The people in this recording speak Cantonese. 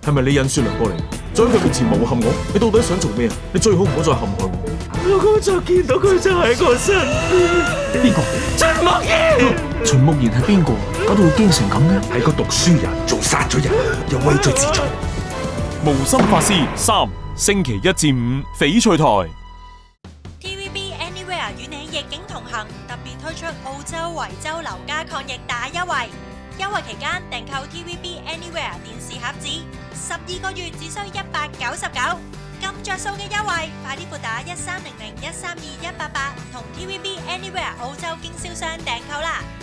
係咪你引雪良過嚟？再喺佢面前誣陷我，你到底想做咩啊？你最好唔好再陷害我。如果再見到佢就喺我身邊。 邊個？ 秦牧言。 秦牧言係邊個？搞到佢驚成咁嘅？ 係個讀書人，仲殺咗人，又畏罪自重。 無心法師3，星期1至5，翡翠台。 TVB Anywhere 與你逆境同行，特別推出澳洲維州樓價抗疫大優惠。優惠期間訂購 TVB Anywhere 電視盒子，12個月只需199。咁着數嘅優惠，快啲撥打1300 132 188同 TVB Anywhere 澳洲經銷商訂購啦！